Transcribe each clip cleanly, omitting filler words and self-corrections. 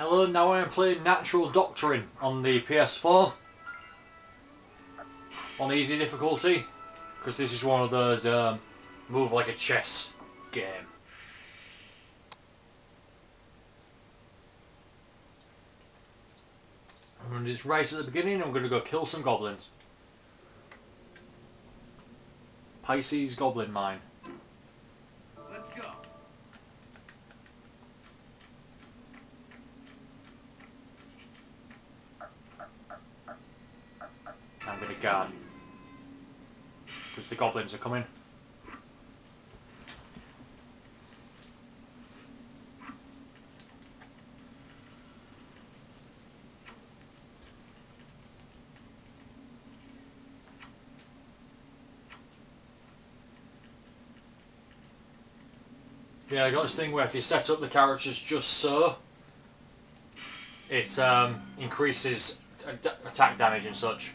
Hello, now I am playing Natural Doctrine on the PS4 on easy difficulty because this is one of those move like a chess game. And it's right at the beginning. I'm going to go kill some goblins. Pisces goblin mine. Let's go. I'm going to guard because the goblins are coming. Yeah, I got this thing where if you set up the characters just so, it increases attack damage and such.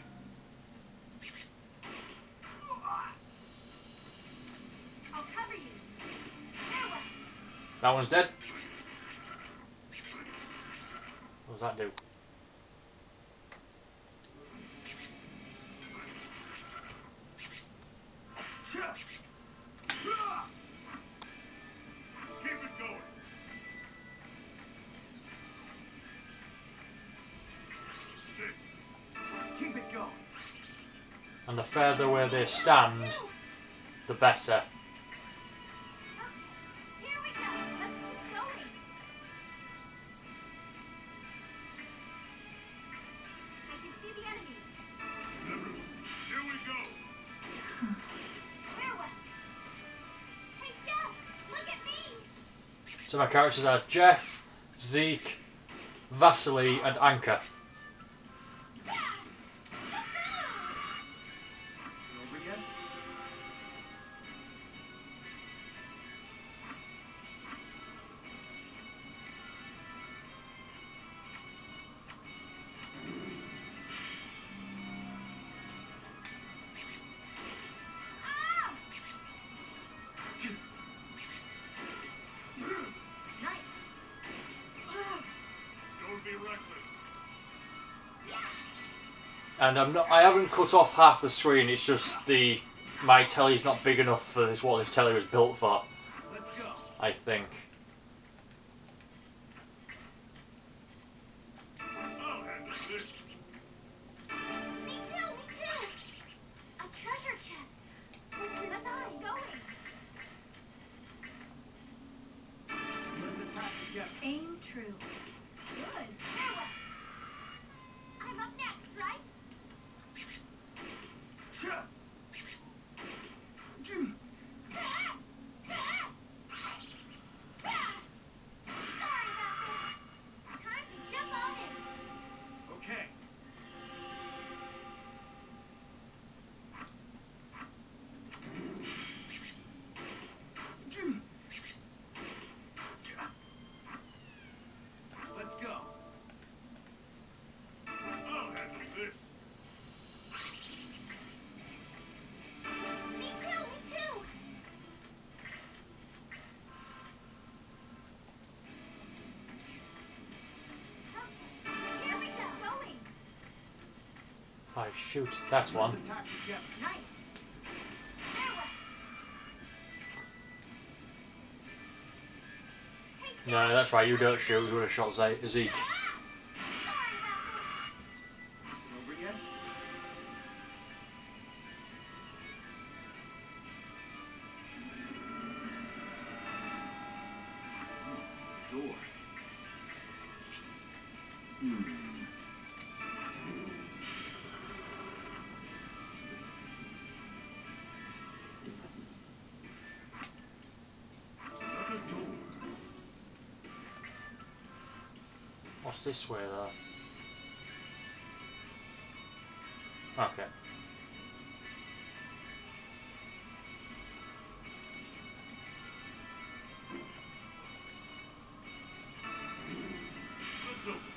I'll cover you. That one's dead. What does that do? Keep it going. Keep it going. And the further away they stand, the better. Here we go. Let's keep going. I can see the enemy. Here we go. Farewell. Hey, Jeff, look at me. So my characters are Goeff, Zeke, Vasily and Anka. Is it over yet? Ah! Nice. Don't be reckless. And I haven't cut off half the screen, it's just my telly's not big enough for what this telly was built for, Let's go. I think. I'll handle this. Me too. A treasure chest. What's inside? Going. Let's attack together. Aim true. Good. Farewell. I'm up next, right? Sorry about this. Time to jump on in. Okay. Let's go. I'll handle this. Me too. Okay, here we go. Going. Oh shoot, that's one. Let's attack together. Nice. Farewell. Hey, Jeff. No, that's right, you don't shoot, you would have shot Zeke. Sorry about Is it over yet? It's a door. Another door. What's this way though? Okay. Let's open.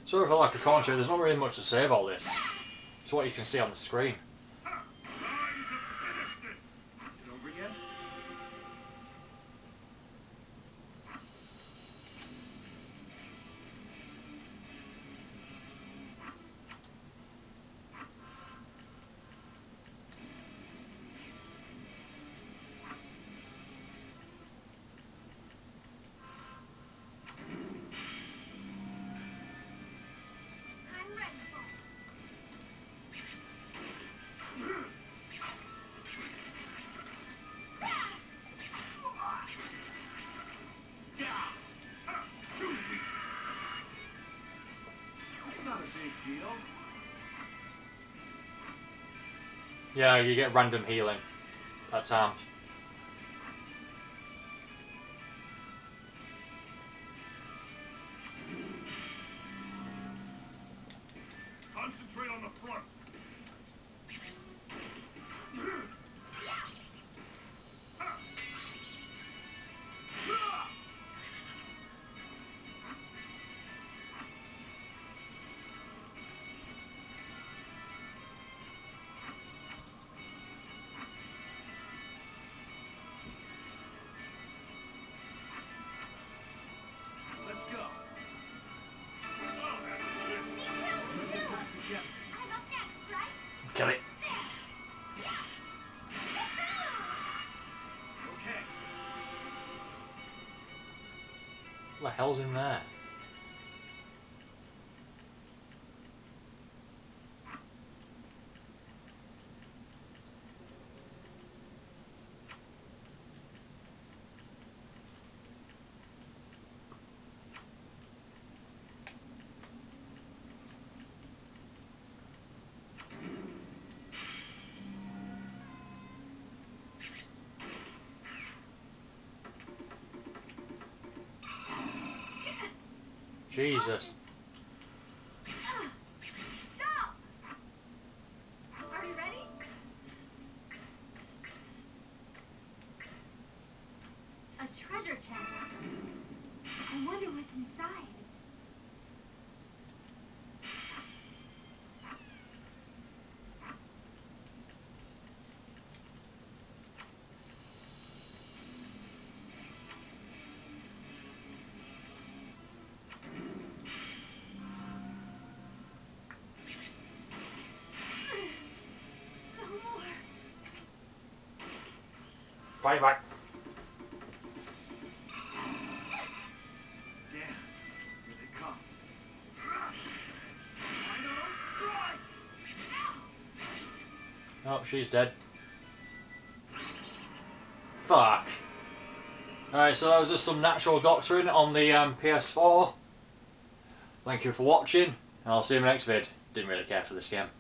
Sorry for lack of commentary, there's not really much to say about this. It's what you can see on the screen. Time to finish this. Is it over yet? I'm ready for it. It's not a big deal. Yeah, you get random healing at times. Concentrate on the front. Let's go. I'll handle this. Let's attack together. I'm up next, right? Kill it. Okay. What the hell's in there? Jesus. Stop! Are you ready? A treasure chest. I wonder what's inside. No more. Fight back. Damn. Here they come. Final strike! Oh, she's dead. Fuck. Alright, so that was just some natural doctrine on the PS4. Thank you for watching, and I'll see you in the next vid. Didn't really care for this game.